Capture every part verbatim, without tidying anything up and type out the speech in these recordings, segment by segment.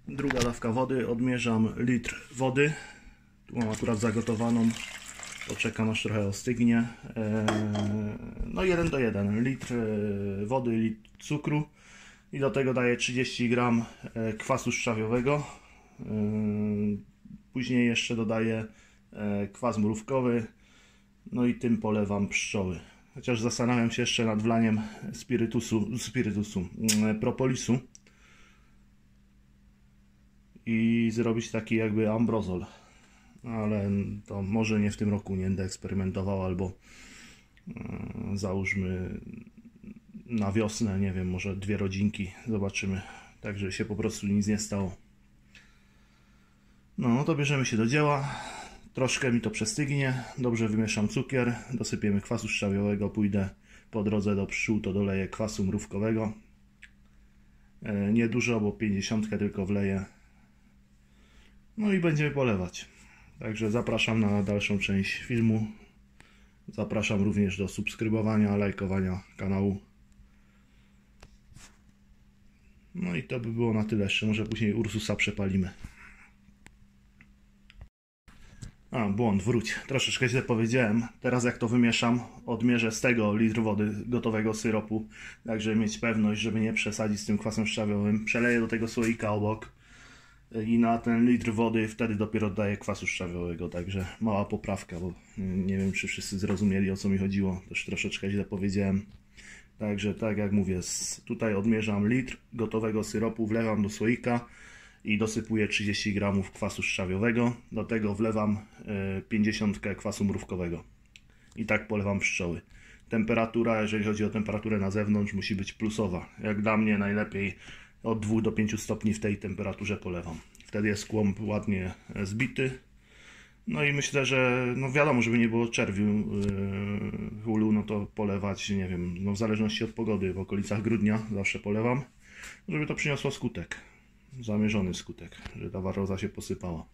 Druga dawka wody, odmierzam litr wody. Tu mam akurat zagotowaną, poczekam aż trochę ostygnie. No jeden do jeden, litr wody, litr cukru i do tego daję trzydzieści gram kwasu szczawiowego. Później jeszcze dodaję kwas mrówkowy, no i tym polewam pszczoły. Chociaż zastanawiam się jeszcze nad wlaniem spirytusu, spirytusu, propolisu i zrobić taki jakby ambrozol. Ale to może nie w tym roku, nie będę eksperymentował, albo załóżmy na wiosnę, nie wiem, może dwie rodzinki, zobaczymy, tak żeby się po prostu nic nie stało. No to bierzemy się do dzieła, troszkę mi to przestygnie, dobrze wymieszam cukier, dosypiemy kwasu szczawiowego, pójdę po drodze do pszczół, to doleję kwasu mrówkowego. Nie dużo, bo pięćdziesiątkę tylko wleję. No i będziemy polewać. Także zapraszam na dalszą część filmu. Zapraszam również do subskrybowania, lajkowania kanału. No i to by było na tyle. Jeszcze może później Ursusa przepalimy. A, błąd, wróć. Troszeczkę źle powiedziałem. Teraz jak to wymieszam, odmierzę z tego litr wody gotowego syropu. Tak, żeby mieć pewność, żeby nie przesadzić z tym kwasem szczawiowym. Przeleję do tego słoika obok. I na ten litr wody wtedy dopiero daję kwasu szczawiowego. Także mała poprawka, bo nie wiem, czy wszyscy zrozumieli, o co mi chodziło. Też troszeczkę źle powiedziałem. Także tak jak mówię, tutaj odmierzam litr gotowego syropu, wlewam do słoika i dosypuję trzydzieści gramów kwasu szczawiowego. Do tego wlewam pięćdziesiąt kwasu mrówkowego. I tak polewam pszczoły. Temperatura, jeżeli chodzi o temperaturę na zewnątrz, musi być plusowa. Jak dla mnie najlepiej od dwóch do pięciu stopni w tej temperaturze polewam. Wtedy jest kłąb ładnie zbity. No i myślę, że no wiadomo, żeby nie było czerwiu w ulu, no to polewać, nie wiem, no w zależności od pogody, w okolicach grudnia zawsze polewam, żeby to przyniosło skutek. Zamierzony skutek, że ta waroza się posypała.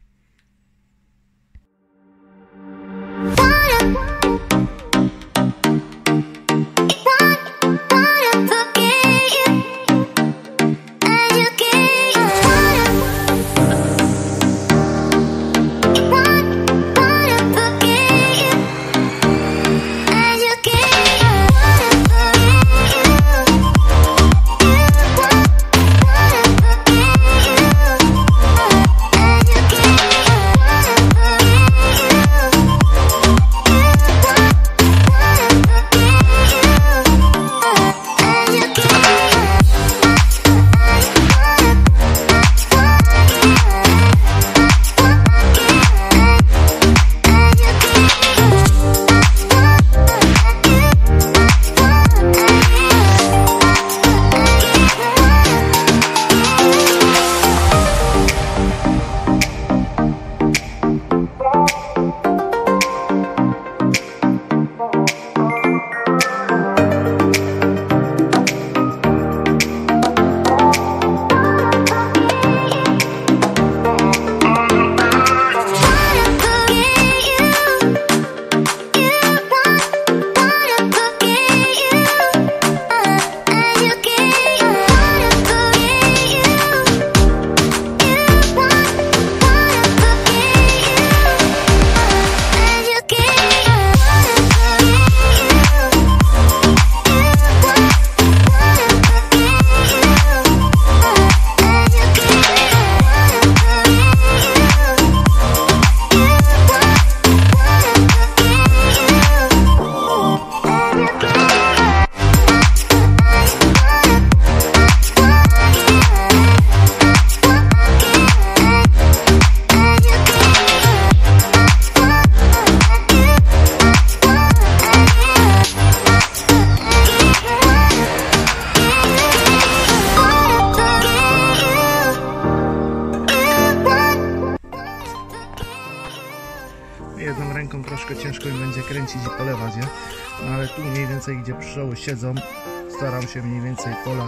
Jedną ręką troszkę ciężko mi będzie kręcić i polewać je, no ale tu mniej więcej, gdzie pszczoły siedzą, staram się mniej więcej polać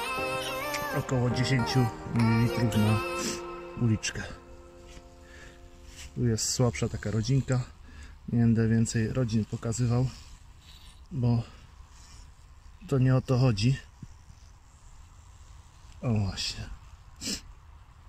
około dziesięć mililitrów na uliczkę. Tu jest słabsza taka rodzinka, nie będę więcej rodzin pokazywał, bo to nie o to chodzi. O właśnie.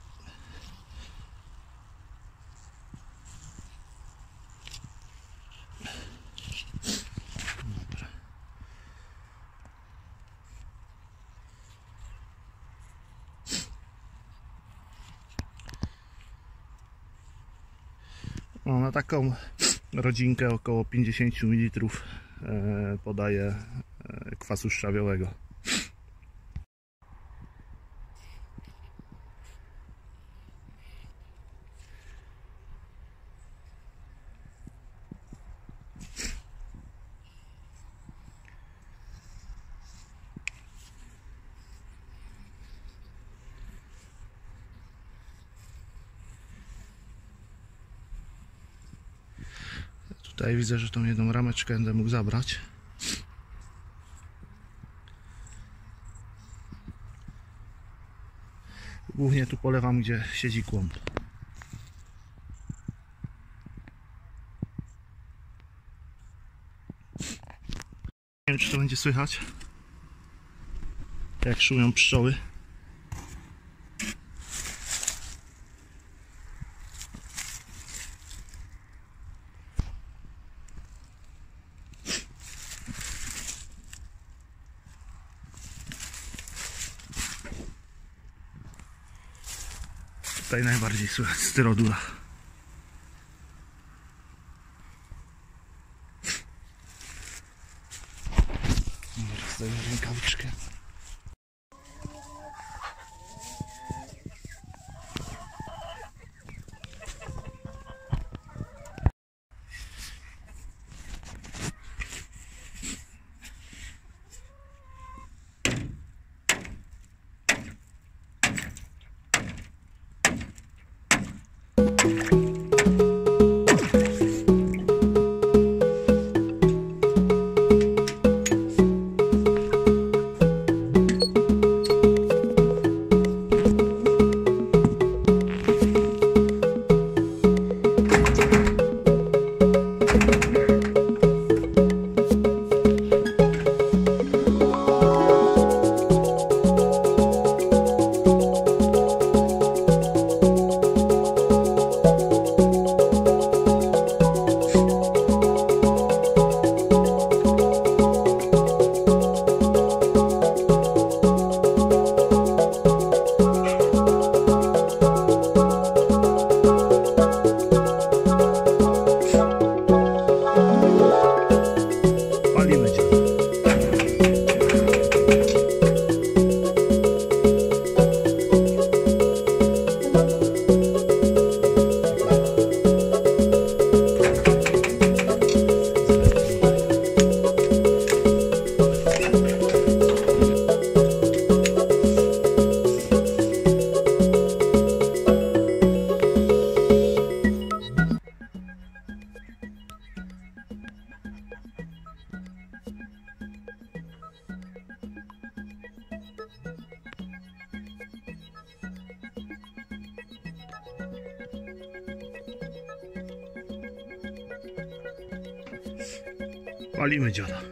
No, na taką rodzinkę około pięćdziesiąt mililitrów podaję kwasu szczawiowego. Tutaj widzę, że tą jedną rameczkę będę mógł zabrać. Głównie tu polewam, gdzie siedzi kłąb. Nie wiem, czy to będzie słychać, jak szumią pszczoły. Tutaj najbardziej słychać styrodura. Teraz daję rękawiczkę. Palimy dziada.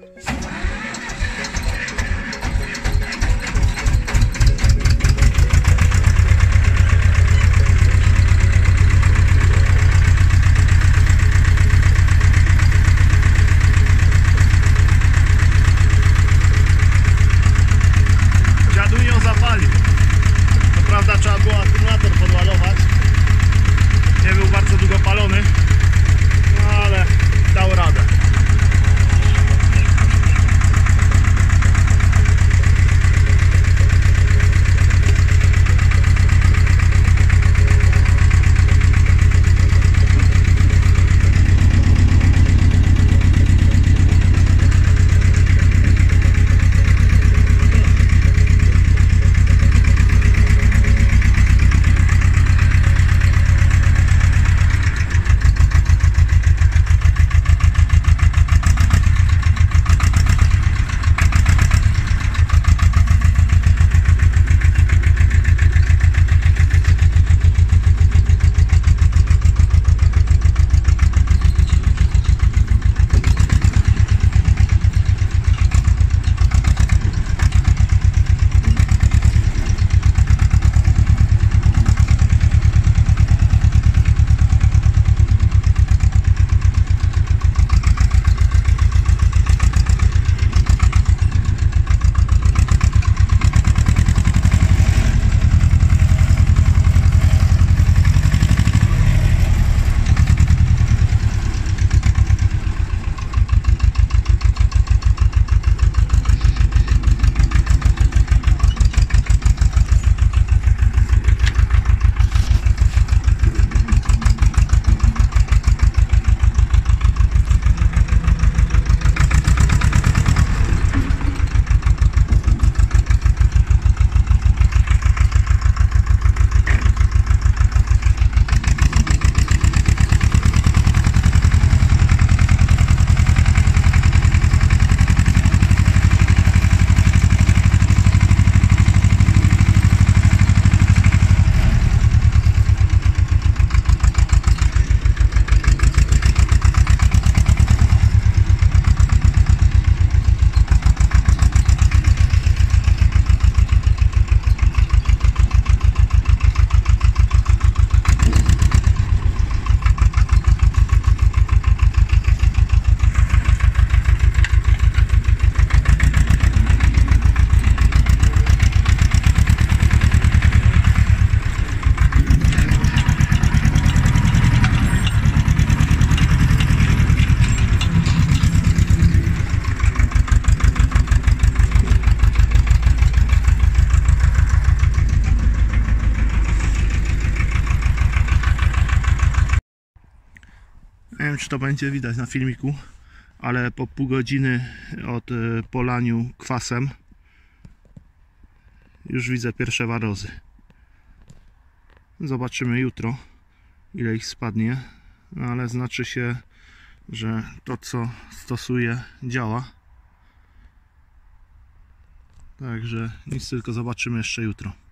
Dziadu ją zapalił. Co prawda trzeba było akumulator podładować. Nie był bardzo długo palony, no ale dał radę. wiem, czy to będzie widać na filmiku, ale po pół godziny od polaniu kwasem już widzę pierwsze warozy. Zobaczymy jutro, ile ich spadnie, no ale znaczy się, że to, co stosuję, działa. Także nic, tylko zobaczymy jeszcze jutro.